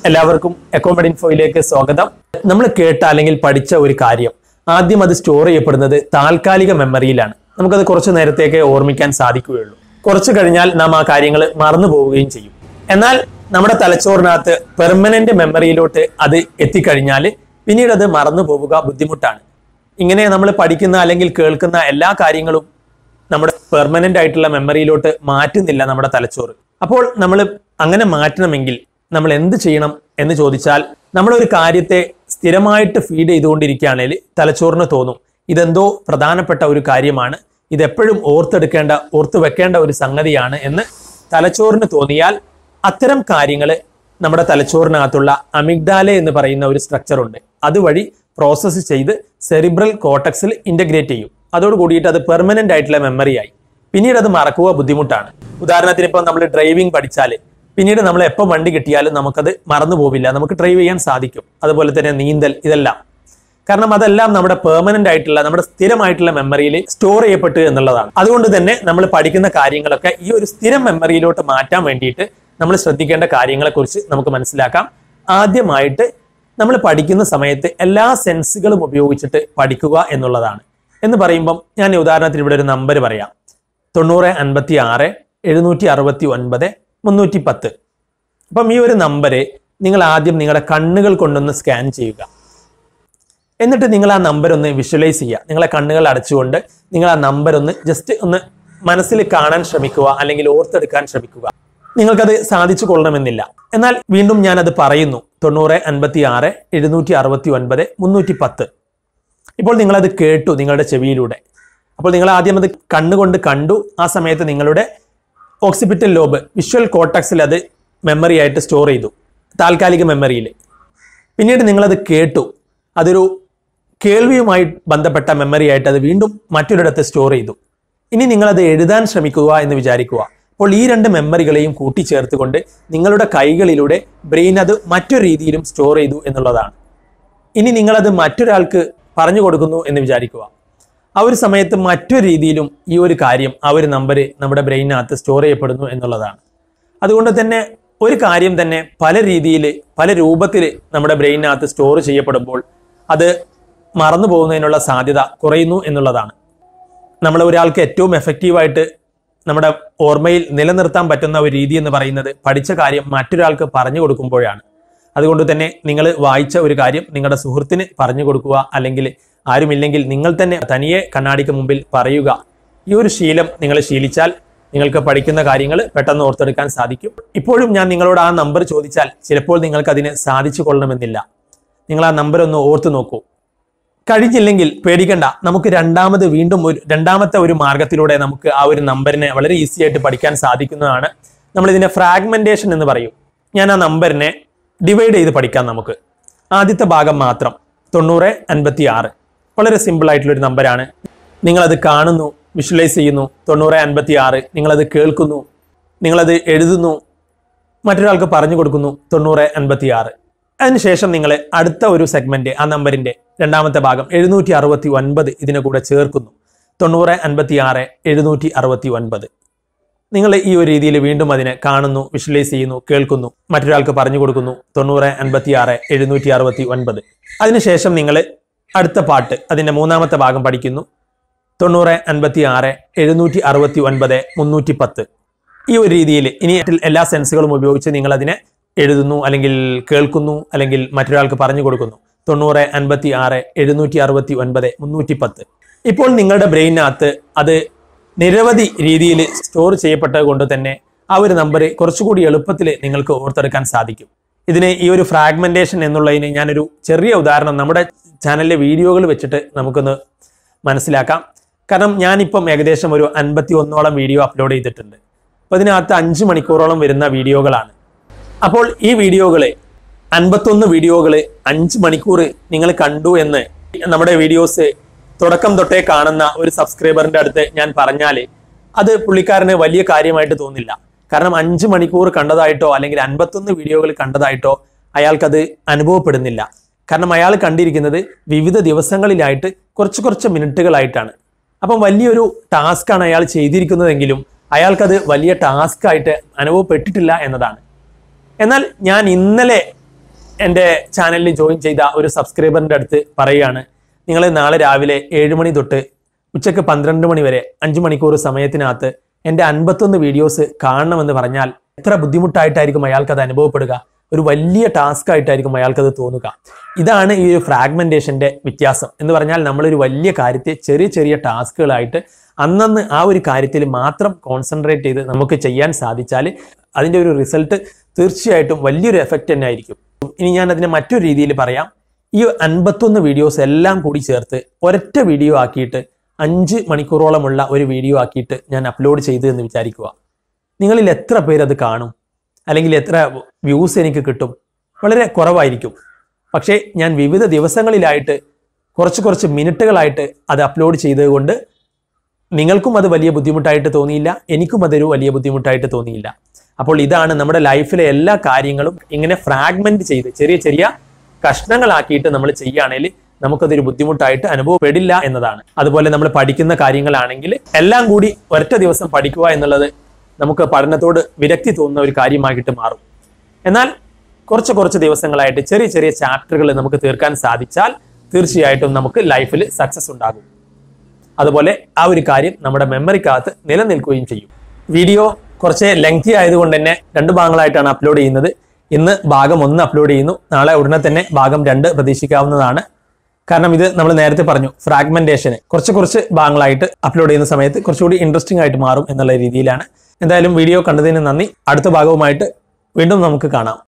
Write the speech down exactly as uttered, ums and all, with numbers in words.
എല്ലാവർക്കും അക്കോമഡ് ഇൻഫോയിലേക്ക് സ്വാഗതം. നമ്മൾ കേട്ട അല്ലെങ്കിൽ പഠിച്ച ഒരു കാര്യം ആദ്യം അത് സ്റ്റോർ ചെയ്യപ്പെടുന്നത് താൽക്കാലിക മെമ്മറിയിലാണ്. നമുക്കത് കുറച്ചു നേരത്തേക്ക് ഓർമ്മിക്കാൻ സാധിക്കുകയുള്ളൂ. കുറച്ചു കഴിഞ്ഞാൽ നാം ആ കാര്യങ്ങൾ മറന്നു പോവുകയും ചെയ്യും. എന്നാൽ നമ്മുടെ തലച്ചോറിനകത്ത് പെർമനന്റ് മെമ്മറിയിലോട്ട് അത് എത്തിക്കഴിഞ്ഞാൽ പിന്നീട് അത് മറന്നു പോവുക ബുദ്ധിമുട്ടാണ്. ഇങ്ങനെ നമ്മൾ പഠിക്കുന്ന അല്ലെങ്കിൽ കേൾക്കുന്ന എല്ലാ കാര്യങ്ങളും നമ്മുടെ പെർമനന്റ് ആയിട്ടുള്ള മെമ്മറിയിലോട്ട് മാറ്റുന്നില്ല നമ്മുടെ തലച്ചോറ്. അപ്പോൾ നമ്മൾ അങ്ങനെ മാറ്റണമെങ്കിൽ നമ്മൾ എന്ത് ചെയ്യണം എന്ന് ചോദിച്ചാൽ, നമ്മളൊരു കാര്യത്തെ സ്ഥിരമായിട്ട് ഫീഡ് ചെയ്തുകൊണ്ടിരിക്കുകയാണെങ്കിൽ തലച്ചോറിന് തോന്നും ഇതെന്തോ പ്രധാനപ്പെട്ട ഒരു കാര്യമാണ്, ഇതെപ്പോഴും ഓർത്തെടുക്കേണ്ട ഓർത്തു വെക്കേണ്ട ഒരു സംഗതിയാണ് എന്ന് തലച്ചോറിന് തോന്നിയാൽ അത്തരം കാര്യങ്ങൾ നമ്മുടെ തലച്ചോറിനകത്തുള്ള അമിഗ്ഡാല എന്ന് പറയുന്ന ഒരു സ്ട്രക്ചർ ഉണ്ട്, അതുവഴി പ്രോസസ്സ് ചെയ്ത് സെറിബ്രൽ കോർട്ടക്സിൽ ഇന്റഗ്രേറ്റ് ചെയ്യും. അതോട് കൂടിയിട്ട് അത് പെർമനന്റ് ആയിട്ടുള്ള മെമ്മറിയായി. പിന്നീട് അത് മറക്കുക ബുദ്ധിമുട്ടാണ്. ഉദാഹരണത്തിന് ഇപ്പം നമ്മൾ ഡ്രൈവിംഗ് പഠിച്ചാൽ പിന്നീട് നമ്മൾ എപ്പോൾ വണ്ടി കിട്ടിയാലും നമുക്കത് മറന്നു പോവില്ല, നമുക്ക് ഡ്രൈവ് ചെയ്യാൻ സാധിക്കും. അതുപോലെ തന്നെ നീന്തൽ, ഇതെല്ലാം കാരണം അതെല്ലാം നമ്മുടെ പെർമനന്റ് ആയിട്ടുള്ള നമ്മുടെ സ്ഥിരമായിട്ടുള്ള മെമ്മറിയിൽ സ്റ്റോർ ചെയ്യപ്പെട്ടു എന്നുള്ളതാണ്. അതുകൊണ്ട് തന്നെ നമ്മൾ പഠിക്കുന്ന കാര്യങ്ങളൊക്കെ ഈ ഒരു സ്ഥിരം മെമ്മറിയിലോട്ട് മാറ്റാൻ വേണ്ടിയിട്ട് നമ്മൾ ശ്രദ്ധിക്കേണ്ട കാര്യങ്ങളെ കുറിച്ച് നമുക്ക് മനസ്സിലാക്കാം. ആദ്യമായിട്ട് നമ്മൾ പഠിക്കുന്ന സമയത്ത് എല്ലാ സെൻസുകളും ഉപയോഗിച്ചിട്ട് പഠിക്കുക എന്നുള്ളതാണ്. എന്ന് പറയുമ്പം ഞാൻ ഉദാഹരണത്തിന് ഇവിടെ ഒരു നമ്പർ പറയാം, തൊണ്ണൂറ് അൻപത്തി ആറ് എഴുന്നൂറ്റി അറുപത്തി ഒൻപത് മുന്നൂറ്റി പത്ത്. അപ്പം ഈ ഒരു നമ്പര് നിങ്ങൾ ആദ്യം നിങ്ങളുടെ കണ്ണുകൾ കൊണ്ടൊന്ന് സ്കാൻ ചെയ്യുക. എന്നിട്ട് നിങ്ങൾ ആ നമ്പർ ഒന്ന് വിഷ്വലൈസ് ചെയ്യുക. നിങ്ങളെ കണ്ണുകൾ അടച്ചുകൊണ്ട് നിങ്ങൾ ആ നമ്പർ ഒന്ന് ജസ്റ്റ് ഒന്ന് മനസ്സിൽ കാണാൻ ശ്രമിക്കുക, അല്ലെങ്കിൽ ഓർത്തെടുക്കാൻ ശ്രമിക്കുക. നിങ്ങൾക്കത് സാധിച്ചു കൊള്ളണമെന്നില്ല. എന്നാൽ വീണ്ടും ഞാൻ അത് പറയുന്നു, തൊണ്ണൂറ് അൻപത്തി ആറ് എഴുന്നൂറ്റി അറുപത്തി ഒൻപത് മുന്നൂറ്റി പത്ത്. ഇപ്പോൾ നിങ്ങളത് കേട്ടു നിങ്ങളുടെ ചെവിയിലൂടെ. അപ്പോൾ നിങ്ങൾ ആദ്യം അത് കണ്ണുകൊണ്ട് കണ്ടു. ആ സമയത്ത് നിങ്ങളുടെ ഓക്സിപിറ്റൽ ലോബ് വിഷ്വൽ കോർട്ടക്സിൽ അത് മെമ്മറി ആയിട്ട് സ്റ്റോർ ചെയ്തു, താൽക്കാലിക മെമ്മറിയിൽ. പിന്നീട് നിങ്ങളത് കേട്ടു, അതൊരു കേൾവിയുമായി ബന്ധപ്പെട്ട മെമ്മറി ആയിട്ട് അത് വീണ്ടും മറ്റൊരിടത്ത് സ്റ്റോർ ചെയ്തു. ഇനി നിങ്ങളത് എഴുതാൻ ശ്രമിക്കുക എന്ന് വിചാരിക്കുക. അപ്പോൾ ഈ രണ്ട് മെമ്മറികളെയും കൂട്ടിച്ചേർത്തുകൊണ്ട് നിങ്ങളുടെ കൈകളിലൂടെ ബ്രെയിൻ അത് മറ്റൊരു രീതിയിലും സ്റ്റോർ ചെയ്തു എന്നുള്ളതാണ്. ഇനി നിങ്ങളത് മറ്റൊരാൾക്ക് പറഞ്ഞു കൊടുക്കുന്നു എന്ന് വിചാരിക്കുക. ആ ഒരു സമയത്ത് മറ്റൊരു രീതിയിലും ഈ ഒരു കാര്യം ആ ഒരു നമ്പർ നമ്മുടെ ബ്രെയിനകത്ത് സ്റ്റോർ ചെയ്യപ്പെടുന്നു എന്നുള്ളതാണ്. അതുകൊണ്ട് തന്നെ ഒരു കാര്യം തന്നെ പല രീതിയിൽ പല രൂപത്തിൽ നമ്മുടെ ബ്രെയിനകത്ത് സ്റ്റോർ ചെയ്യപ്പെടുമ്പോൾ അത് മറന്നു പോകുന്നതിനുള്ള സാധ്യത കുറയുന്നു എന്നുള്ളതാണ്. നമ്മൾ ഒരാൾക്ക് ഏറ്റവും എഫക്റ്റീവായിട്ട് നമ്മുടെ ഓർമ്മയിൽ നിലനിർത്താൻ പറ്റുന്ന ഒരു രീതി എന്ന് പറയുന്നത് പഠിച്ച കാര്യം മറ്റൊരാൾക്ക് പറഞ്ഞു കൊടുക്കുമ്പോഴാണ്. അതുകൊണ്ട് തന്നെ നിങ്ങൾ വായിച്ച ഒരു കാര്യം നിങ്ങളുടെ സുഹൃത്തിന് പറഞ്ഞു കൊടുക്കുക, അല്ലെങ്കിൽ ആരുമില്ലെങ്കിൽ നിങ്ങൾ തന്നെ തനിയെ കണ്ണാടിക്ക് മുമ്പിൽ പറയുക. ഈ ഒരു ശീലം നിങ്ങൾ ശീലിച്ചാൽ നിങ്ങൾക്ക് പഠിക്കുന്ന കാര്യങ്ങൾ പെട്ടെന്ന് ഓർത്തെടുക്കാൻ സാധിക്കും. ഇപ്പോഴും ഞാൻ നിങ്ങളോട് ആ നമ്പർ ചോദിച്ചാൽ ചിലപ്പോൾ നിങ്ങൾക്ക് അതിന് സാധിച്ചു കൊള്ളണമെന്നില്ല. നിങ്ങൾ ആ നമ്പർ ഒന്ന് ഓർത്തു നോക്കൂ. കഴിഞ്ഞില്ലെങ്കിൽ പേടിക്കണ്ട, നമുക്ക് രണ്ടാമത് വീണ്ടും ഒരു രണ്ടാമത്തെ ഒരു മാർഗത്തിലൂടെ നമുക്ക് ആ ഒരു നമ്പറിനെ വളരെ ഈസി ആയിട്ട് പഠിക്കാൻ സാധിക്കുന്നതാണ്. നമ്മൾ ഇതിനെ ഫ്രാഗ്മെന്റേഷൻ എന്ന് പറയും. ഞാൻ ആ നമ്പറിനെ ഡിവൈഡ് ചെയ്ത് പഠിക്കാം. നമുക്ക് ആദ്യത്തെ ഭാഗം മാത്രം, തൊണ്ണൂറ് അൻപത്തി ആറ്, വളരെ സിമ്പിൾ ആയിട്ടുള്ള ഒരു നമ്പറാണ്. നിങ്ങളത് കാണുന്നു, വിഷ്വലൈസ് ചെയ്യുന്നു, തൊണ്ണൂറ് അൻപത്തി ആറ്. നിങ്ങളത് കേൾക്കുന്നു, നിങ്ങളത് എഴുതുന്നു, മറ്റൊരാൾക്ക് പറഞ്ഞു കൊടുക്കുന്നു, തൊണ്ണൂറ് അൻപത്തി ആറ്. അതിനുശേഷം നിങ്ങൾ അടുത്ത ഒരു സെഗ്മെന്റ്, ആ നമ്പറിന്റെ രണ്ടാമത്തെ ഭാഗം എഴുന്നൂറ്റി അറുപത്തി ഒൻപത് ഇതിനെ കൂടെ ചേർക്കുന്നു, തൊണ്ണൂറ് അൻപത്തി ആറ് എഴുന്നൂറ്റി അറുപത്തി ഒൻപത്. നിങ്ങൾ ഈ ഒരു രീതിയിൽ വീണ്ടും അതിനെ കാണുന്നു, വിഷ്വലൈസ് ചെയ്യുന്നു, കേൾക്കുന്നു, മറ്റൊരാൾക്ക് പറഞ്ഞു കൊടുക്കുന്നു, തൊണ്ണൂറ് അൻപത്തി ആറ് എഴുന്നൂറ്റി അറുപത്തി ഒൻപത്. അതിനുശേഷം നിങ്ങൾ അടുത്ത പാട്ട്, അതിന്റെ മൂന്നാമത്തെ ഭാഗം പഠിക്കുന്നു, തൊണ്ണൂറ് അൻപത്തി ആറ് എഴുന്നൂറ്റി അറുപത്തി ഒൻപത് മുന്നൂറ്റി പത്ത്. ഈ ഒരു രീതിയിൽ ഇനി എല്ലാ സെൻസുകളും ഉപയോഗിച്ച് നിങ്ങൾ അതിനെ എഴുതുന്നു, അല്ലെങ്കിൽ കേൾക്കുന്നു, അല്ലെങ്കിൽ മറ്റൊരാൾക്ക് പറഞ്ഞു കൊടുക്കുന്നു, തൊണ്ണൂറ് അൻപത്തി ആറ് എഴുന്നൂറ്റി അറുപത്തി ഒൻപത് മുന്നൂറ്റി പത്ത്. ഇപ്പോൾ നിങ്ങളുടെ ബ്രെയിനകത്ത് അത് നിരവധി രീതിയിൽ സ്റ്റോർ ചെയ്യപ്പെട്ടത് കൊണ്ട് തന്നെ ആ ഒരു നമ്പർ കുറച്ചുകൂടി എളുപ്പത്തിൽ നിങ്ങൾക്ക് ഓർത്തെടുക്കാൻ സാധിക്കും. ഇതിന് ഈ ഒരു ഫ്രാഗ്മെന്റേഷൻ എന്നുള്ളതിന് ഞാനൊരു ചെറിയ ഉദാഹരണം നമ്മുടെ ചാനലിലെ വീഡിയോകൾ വെച്ചിട്ട് നമുക്കൊന്ന് മനസ്സിലാക്കാം. കാരണം ഞാനിപ്പം ഏകദേശം ഒരു അൻപത്തി ഒന്നോളം വീഡിയോ അപ്ലോഡ് ചെയ്തിട്ടുണ്ട്. അപ്പോൾ ഇതിനകത്ത് അഞ്ച് മണിക്കൂറോളം വരുന്ന വീഡിയോകളാണ്. അപ്പോൾ ഈ വീഡിയോകള് അൻപത്തൊന്ന് വീഡിയോകള് അഞ്ച് മണിക്കൂർ നിങ്ങൾ കണ്ടു എന്ന് നമ്മുടെ വീഡിയോസ് തുടക്കം തൊട്ടേ കാണുന്ന ഒരു സബ്സ്ക്രൈബറിന്റെ അടുത്ത് ഞാൻ പറഞ്ഞാൽ അത് പുള്ളിക്കാരന് വലിയ കാര്യമായിട്ട് തോന്നില്ല. കാരണം അഞ്ച് മണിക്കൂർ കണ്ടതായിട്ടോ അല്ലെങ്കിൽ അൻപത്തൊന്ന് വീഡിയോകൾ കണ്ടതായിട്ടോ അയാൾക്കത് അനുഭവപ്പെടുന്നില്ല. കാരണം അയാൾ കണ്ടിരിക്കുന്നത് വിവിധ ദിവസങ്ങളിലായിട്ട് കുറച്ച് കുറച്ച് മിനിറ്റുകളായിട്ടാണ്. അപ്പം വലിയൊരു ടാസ്ക്കാണ് അയാൾ ചെയ്തിരിക്കുന്നതെങ്കിലും അയാൾക്കത് വലിയ ടാസ്ക് ആയിട്ട് അനുഭവപ്പെട്ടിട്ടില്ല എന്നതാണ്. എന്നാൽ ഞാൻ ഇന്നലെ എൻ്റെ ചാനലിൽ ജോയിൻ ചെയ്ത ഒരു സബ്സ്ക്രൈബറിൻ്റെ അടുത്ത് പറയുകയാണ്, നിങ്ങൾ നാളെ രാവിലെ ഏഴ് മണി തൊട്ട് ഉച്ചയ്ക്ക് പന്ത്രണ്ട് മണി വരെ അഞ്ചു മണിക്കൂർ സമയത്തിനകത്ത് എൻ്റെ അൻപത്തൊന്ന് വീഡിയോസ് കാണണമെന്ന് പറഞ്ഞാൽ എത്ര ബുദ്ധിമുട്ടായിട്ടായിരിക്കും അയാൾക്കത് അനുഭവപ്പെടുക, ഒരു വലിയ ടാസ്ക് ആയിട്ടായിരിക്കും അയാൾക്കത് തോന്നുക. ഇതാണ് ഈ ഒരു ഫ്രാഗ്മെന്റേഷന്റെ വ്യത്യാസം എന്ന് പറഞ്ഞാൽ, നമ്മളൊരു വലിയ കാര്യത്തെ ചെറിയ ചെറിയ ടാസ്കുകളായിട്ട് അന്നന്ന് ആ ഒരു കാര്യത്തിൽ മാത്രം കോൺസെൻട്രേറ്റ് ചെയ്ത് നമുക്ക് ചെയ്യാൻ സാധിച്ചാൽ അതിൻ്റെ ഒരു റിസൾട്ട് തീർച്ചയായിട്ടും വലിയൊരു എഫക്റ്റ് തന്നെ ആയിരിക്കും. ഇനി ഞാൻ അതിനെ മറ്റൊരു രീതിയിൽ പറയാം. ഈ അൻപത്തൊന്ന് വീഡിയോസ് എല്ലാം കൂടി ചേർത്ത് ഒരൊറ്റ വീഡിയോ ആക്കിയിട്ട് അഞ്ച് മണിക്കൂറോളമുള്ള ഒരു വീഡിയോ ആക്കിയിട്ട് ഞാൻ അപ്ലോഡ് ചെയ്തു എന്ന് വിചാരിക്കുക. നിങ്ങളിൽ എത്ര പേരത് കാണും, അല്ലെങ്കിൽ എത്ര വ്യൂസ് എനിക്ക് കിട്ടും? വളരെ കുറവായിരിക്കും. പക്ഷേ ഞാൻ വിവിധ ദിവസങ്ങളിലായിട്ട് കുറച്ച് കുറച്ച് മിനിറ്റുകളായിട്ട് അത് അപ്ലോഡ് ചെയ്തതുകൊണ്ട് നിങ്ങൾക്കും അത് വലിയ ബുദ്ധിമുട്ടായിട്ട് തോന്നിയില്ല, എനിക്കും അതൊരു വലിയ ബുദ്ധിമുട്ടായിട്ട് തോന്നിയില്ല. അപ്പോൾ ഇതാണ് നമ്മുടെ ലൈഫിലെ എല്ലാ കാര്യങ്ങളും ഇങ്ങനെ ഫ്രാഗ്മെന്റ് ചെയ്ത് ചെറിയ ചെറിയ കഷ്ണങ്ങളാക്കിയിട്ട് നമ്മൾ ചെയ്യുകയാണെങ്കിൽ നമുക്കതൊരു ബുദ്ധിമുട്ടായിട്ട് അനുഭവപ്പെടില്ല എന്നതാണ്. അതുപോലെ നമ്മൾ പഠിക്കുന്ന കാര്യങ്ങളാണെങ്കിൽ എല്ലാം കൂടി ഒരൊറ്റ ദിവസം പഠിക്കുക എന്നുള്ളത് നമുക്ക് പഠനത്തോട് വിരക്തി തോന്നുന്ന ഒരു കാര്യമായിട്ട് മാറും. എന്നാൽ കുറച്ച് കുറച്ച് ദിവസങ്ങളായിട്ട് ചെറിയ ചെറിയ ചാപ്റ്ററുകൾ നമുക്ക് തീർക്കാൻ സാധിച്ചാൽ തീർച്ചയായിട്ടും നമുക്ക് ലൈഫിൽ സക്സസ് ഉണ്ടാകും. അതുപോലെ ആ ഒരു കാര്യം നമ്മുടെ മെമ്മറിക്കകത്ത് നിലനിൽക്കുകയും ചെയ്യും. വീഡിയോ കുറച്ച് ലെങ്തി ആയതുകൊണ്ട് തന്നെ രണ്ട് ഭാഗങ്ങളായിട്ടാണ് അപ്ലോഡ് ചെയ്യുന്നത്. ഇന്ന് ഭാഗം ഒന്ന് അപ്ലോഡ് ചെയ്യുന്നു, നാളെ ഉടനെ തന്നെ ഭാഗം രണ്ട് പ്രതീക്ഷിക്കാവുന്നതാണ്. കാരണം ഇത് നമ്മൾ നേരത്തെ പറഞ്ഞു, ഫ്രാഗ്മെന്റേഷന് കുറച്ച് കുറച്ച് ഭാഗങ്ങളായിട്ട് അപ്ലോഡ് ചെയ്യുന്ന സമയത്ത് കുറച്ചുകൂടി ഇൻട്രസ്റ്റിംഗ് ആയിട്ട് മാറും എന്നുള്ള രീതിയിലാണ്. എന്തായാലും വീഡിയോ കണ്ടതിന് നന്ദി. അടുത്ത ഭാഗവുമായിട്ട് വീണ്ടും നമുക്ക് കാണാം.